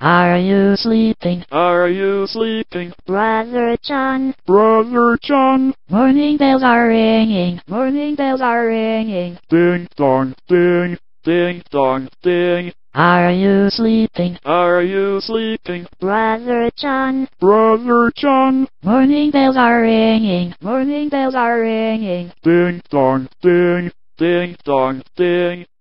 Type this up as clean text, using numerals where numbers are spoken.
Are you sleeping? Are you sleeping? Brother John. Brother John. Morning bells are ringing. Morning bells are ringing. Ding dong ding. Ding dong ding. Are you sleeping? Are you sleeping? Brother John. Brother John. Morning bells are ringing. Morning bells are ringing. Ding dong ding. Ding dong ding.